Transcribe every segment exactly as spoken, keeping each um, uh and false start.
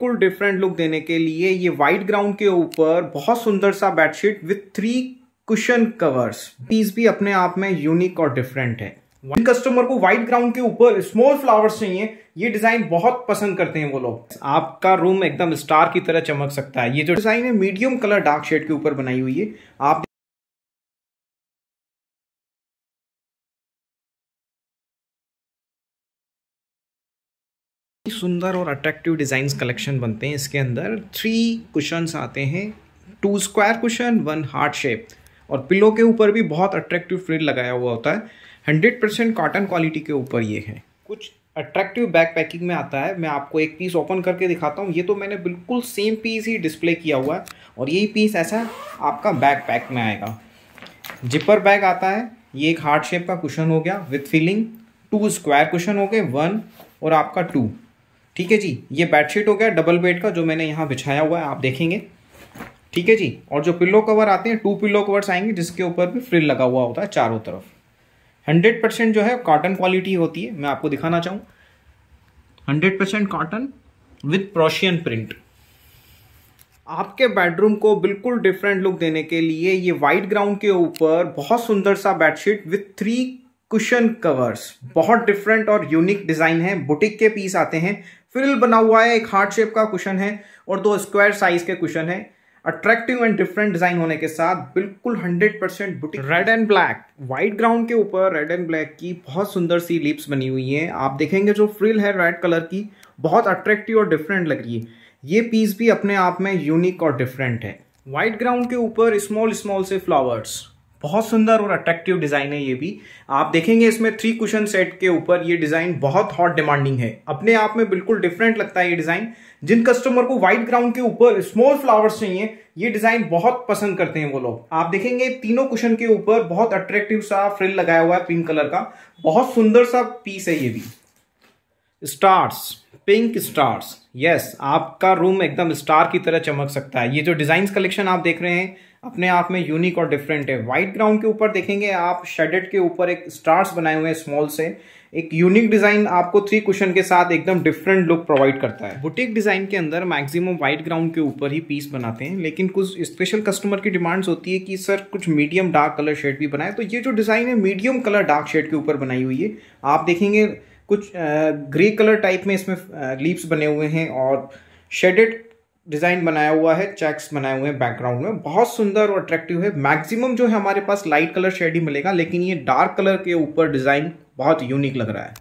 बिल्कुल different look देने के लिए ये व्हाइट ग्राउंड के ऊपर बहुत सुंदर सा bedsheet with three cushion covers. Piece भी अपने आप में यूनिक और डिफरेंट है। कस्टमर को व्हाइट ग्राउंड के ऊपर स्मॉल फ्लावर्स चाहिए, ये डिजाइन बहुत पसंद करते हैं वो लोग। आपका रूम एकदम स्टार की तरह चमक सकता है। ये जो डिजाइन है मीडियम कलर डार्क शेड के ऊपर बनाई हुई है। आप सुंदर और अट्रैक्टिव डिजाइन्स कलेक्शन बनते हैं। इसके अंदर थ्री कुशन्स आते हैं, two square cushion, one heart shape, और पिलो के ऊपर भी बहुत अट्रैक्टिव फ्रिल लगाया हुआ होता है। हंड्रेड परसेंट कॉटन क्वालिटी के ऊपर ये है। कुछ अट्रैक्टिव बैक पैकिंग में आता है। मैं आपको एक पीस ओपन करके दिखाता हूँ। ये तो मैंने बिल्कुल सेम पीस ही डिस्प्ले किया हुआ है, और यही पीस ऐसा आपका बैक पैक में आएगा। जिपर बैग आता है। ये एक हार्ट शेप का कुशन हो गया with filling, two square cushion हो गए, वन और आपका टू। ठीक है जी। ये बेडशीट हो गया डबल बेड का जो मैंने यहाँ बिछाया हुआ है, आप देखेंगे। ठीक है जी। और जो पिल्लो कवर आते हैं, टू पिल्लो कवर्स आएंगे जिसके ऊपर भी फ्रिल लगा हुआ होता है चारों तरफ। हंड्रेड परसेंट जो है कॉटन क्वालिटी होती है। मैं आपको दिखाना चाहूँ, hundred percent cotton with Procion print. आपके बेडरूम को बिल्कुल डिफरेंट लुक देने के लिए ये व्हाइट ग्राउंड के ऊपर बहुत सुंदर सा bedsheet with three cushion covers, बहुत डिफरेंट और यूनिक डिजाइन है। बुटीक के पीस आते हैं। फ्रिल बना हुआ है, एक हार्ट शेप का कुशन है और दो स्क्वायर साइज के कुशन है। अट्रैक्टिव एंड डिफरेंट डिजाइन होने के साथ बिल्कुल hundred percent boutique. Red and black, white ground के ऊपर रेड एंड ब्लैक की बहुत सुंदर सी लीप्स बनी हुई है। आप देखेंगे जो फ्रिल है रेड कलर की, बहुत अट्रैक्टिव और डिफरेंट लग रही है। ये पीस भी अपने आप में यूनिक और डिफरेंट है। व्हाइट ग्राउंड के ऊपर स्मॉल स्मॉल से फ्लावर्स, बहुत सुंदर और अट्रैक्टिव डिजाइन है। ये भी आप देखेंगे इसमें थ्री कुशन सेट के ऊपर ये डिजाइन बहुत हॉट डिमांडिंग है। अपने आप में बिल्कुल डिफरेंट लगता है ये डिजाइन। जिन कस्टमर को व्हाइट ग्राउंड के ऊपर स्मॉल फ्लावर्स चाहिए, ये डिजाइन बहुत पसंद करते हैं वो लोग। आप देखेंगे तीनों कुशन के ऊपर बहुत अट्रैक्टिव सा फ्रिल लगाया हुआ है पिंक कलर का। बहुत सुंदर सा पीस है ये भी। स्टार्स, पिंक स्टार्स, यस, आपका रूम एकदम स्टार की तरह चमक सकता है। ये जो डिजाइन कलेक्शन आप देख रहे हैं अपने आप में यूनिक और डिफरेंट है। व्हाइट ग्राउंड के ऊपर देखेंगे आप शेडेड के ऊपर एक स्टार्स बनाए हुए हैं स्मॉल से। एक यूनिक डिजाइन आपको थ्री कुशन के साथ एकदम डिफरेंट लुक प्रोवाइड करता है। बुटीक डिजाइन के अंदर मैक्सिमम व्हाइट ग्राउंड के ऊपर ही पीस बनाते हैं, लेकिन कुछ स्पेशल कस्टमर की डिमांड्स होती है कि सर कुछ मीडियम डार्क कलर शेड भी बनाए। तो ये जो डिजाइन है मीडियम कलर डार्क शेड के ऊपर बनाई हुई है। आप देखेंगे कुछ ग्रे कलर टाइप में इसमें लीव्स बने हुए हैं और शेडेड डिजाइन बनाया हुआ है, चेक्स बनाए हुए हैं बैकग्राउंड में। बहुत सुंदर और अट्रैक्टिव है। मैक्सिमम जो है हमारे पास लाइट कलर शेड ही मिलेगा, लेकिन ये डार्क कलर के ऊपर डिजाइन बहुत यूनिक लग रहा है।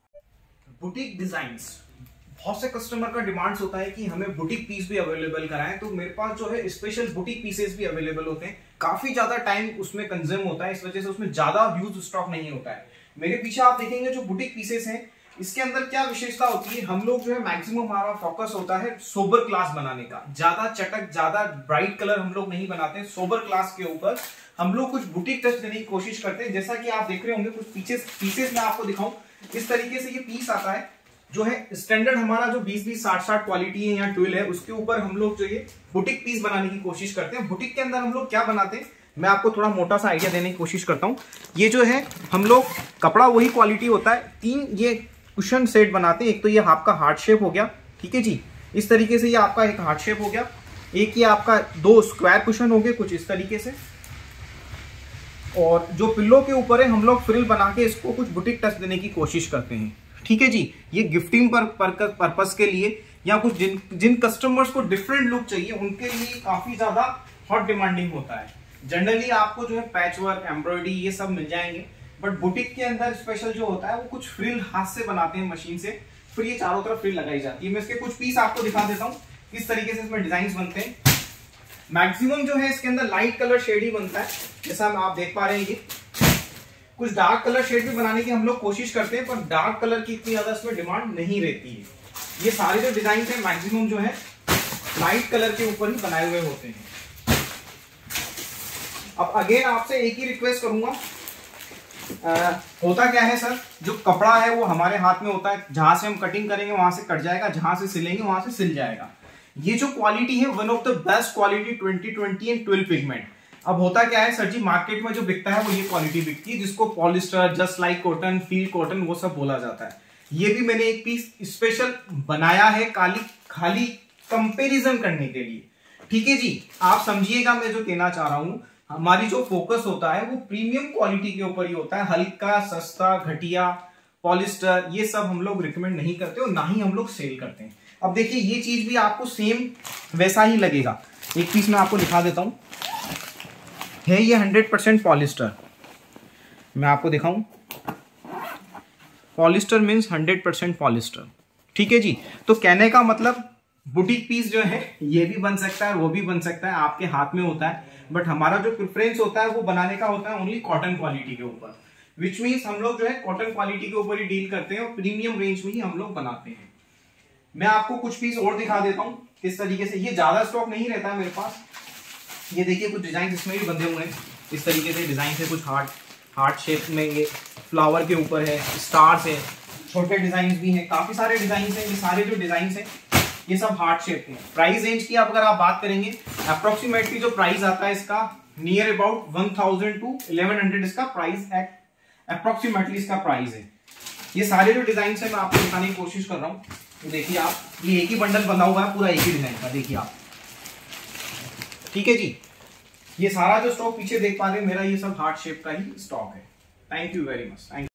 बुटीक डिजाइन्स, बहुत से कस्टमर का डिमांड्स होता है कि हमें बुटीक पीस भी अवेलेबल कराएं, तो मेरे पास जो है स्पेशल बुटीक पीसेस भी अवेलेबल होते हैं। काफी ज्यादा टाइम उसमें कंज्यूम होता है, इस वजह से उसमें ज्यादा ह्यूज स्टॉक नहीं होता है। मेरे पीछे आप देखेंगे जो बुटीक पीसेस हैं, इसके अंदर क्या विशेषता होती है, हम लोग जो है मैक्सिमम हमारा फोकस होता है सोबर क्लास बनाने का। ज्यादा चटक, ज्यादा ब्राइट कलर हम लोग नहीं बनाते। सोबर क्लास के ऊपर हम लोग कुछ बुटीक टच देने की कोशिश करते हैं। जैसा कि आप देख रहे होंगे कुछ पीसेस पीसेस मैं आपको दिखाऊं, इस तरीके से ये पीस आता है जो है स्टैंडर्ड हमारा जो बीस बीस साठ साठ क्वालिटी है या ट्वेल्व है, उसके ऊपर हम लोग जो ये बुटीक पीस बनाने की कोशिश करते हैं। बुटीक के अंदर हम लोग क्या बनाते हैं, मैं आपको थोड़ा मोटा सा आइडिया देने की कोशिश करता हूँ। ये जो है हम लोग कपड़ा वही क्वालिटी होता है। तीन ये कुशन सेट बनाते हैं। एक तो ये आपका हार्ट शेप हो गया, ठीक है जी, इस तरीके से ये आपका एक हार्ट शेप हो गया। एक ये आपका दो स्क्वायर कुशन हो गए कुछ इस तरीके से, और जो पिल्लो के ऊपर है हम लोग फ्रिल बना के इसको कुछ बुटीक टच देने की कोशिश करते हैं। ठीक है जी। ये गिफ्टिंग पर पर्पस के लिए या कुछ जिन जिन कस्टमर्स को डिफरेंट लुक चाहिए उनके लिए काफी ज्यादा हॉट डिमांडिंग होता है। जनरली आपको जो है पैच वर्क, एम्ब्रॉयडरी ये सब मिल जाएंगे, बट बुटीक के अंदर स्पेशल जो होता है वो कुछ फ्रिल हाथ से बनाते हैं मशीन से, फिर ये चारों तरफ फ्रिल लगाई जाती है। मैं इसके कुछ पीस आपको दिखा देता हूँ किस तरीके से इसमें डिजाइन बनते हैं। मैक्सिमम जो है इसके अंदर लाइट कलर शेड ही बनता है, जैसा आप देख पा रहे हैं। ये कुछ डार्क कलर शेड भी बनाने की हम लोग कोशिश करते हैं, पर डार्क कलर की इतनी ज्यादा इसमें डिमांड नहीं रहती है। ये सारे जो डिजाइन है मैक्सिमम जो है लाइट कलर के ऊपर ही बनाए हुए होते हैं। अब अगेन आपसे एक ही रिक्वेस्ट करूंगा, आ, होता क्या है सर, जो कपड़ा है वो हमारे हाथ में होता है। जहां से हम कटिंग करेंगे वहां से कट जाएगा, जहां से सिलेंगे वहां से सिल जाएगा। ये जो क्वालिटी है one of the best quality twenty twenty and twelve pigment. अब होता क्या है सर जी, मार्केट में जो बिकता है वो ये क्वालिटी बिकती है, जिसको polyester, just like cotton, field cotton वो सब बोला जाता है। ये भी मैंने एक पीस स्पेशल बनाया है काली खाली कंपैरिजन करने के लिए। ठीक है जी, आप समझिएगा मैं जो कहना चाह रहा हूं, हमारी जो फोकस होता है वो प्रीमियम क्वालिटी के ऊपर ही होता है। हल्का, सस्ता, घटिया, पॉलिस्टर, ये सब हम लोग रिकमेंड नहीं करते और ना ही हम लोग सेल करते हैं। अब देखिए ये चीज भी आपको सेम वैसा ही लगेगा। एक पीस मैं आपको दिखा देता हूं, है ये हंड्रेड परसेंट पॉलिस्टर। मैं आपको दिखाऊं, polyester means hundred percent polyester. ठीक है जी, तो कहने का मतलब बुटीक पीस जो है ये भी बन सकता है, वो भी बन सकता है, आपके हाथ में होता है। बट हमारा जो प्रेफरेंस होता है वो बनाने का होता है ओनली कॉटन क्वालिटी के ऊपर, विच मीन्स हम लोग जो है कॉटन क्वालिटी के ऊपर ही डील करते हैं और प्रीमियम रेंज में ही हम लोग बनाते हैं। मैं आपको कुछ पीस और दिखा देता हूं किस तरीके से। ये ज्यादा स्टॉक नहीं रहता है मेरे पास। ये देखिए कुछ डिजाइन इसमें भी बंधे हुए हैं इस तरीके से, डिजाइन है कुछ हार्ट हार्ट शेप में, ये फ्लावर के ऊपर है, स्टार्स है, छोटे डिजाइन भी हैं, काफी सारे डिजाइन हैं। ये सारे जो डिजाइन हैं ये सब हार्ट शेप के हैं। प्राइस रेंज की अगर आप बात करेंगे, अप्रोक्सीमेटली जो प्राइस आता है इसका near about one thousand two eleven hundred इसका प्राइस है, अप्रोक्सीमेटली इसका प्राइस है। ये सारे जो डिजाइन है मैं आपको दिखाने की कोशिश कर रहा हूँ। तो देखिए आप, ये एक ही बंडल बना हुआ है पूरा एक ही डिजाइन का, देखिए आप। ठीक है जी, ये सारा जो स्टॉक पीछे देख पा रहे हैं मेरा, ये सब हार्ट शेप का ही स्टॉक है। Thank you very much. Thank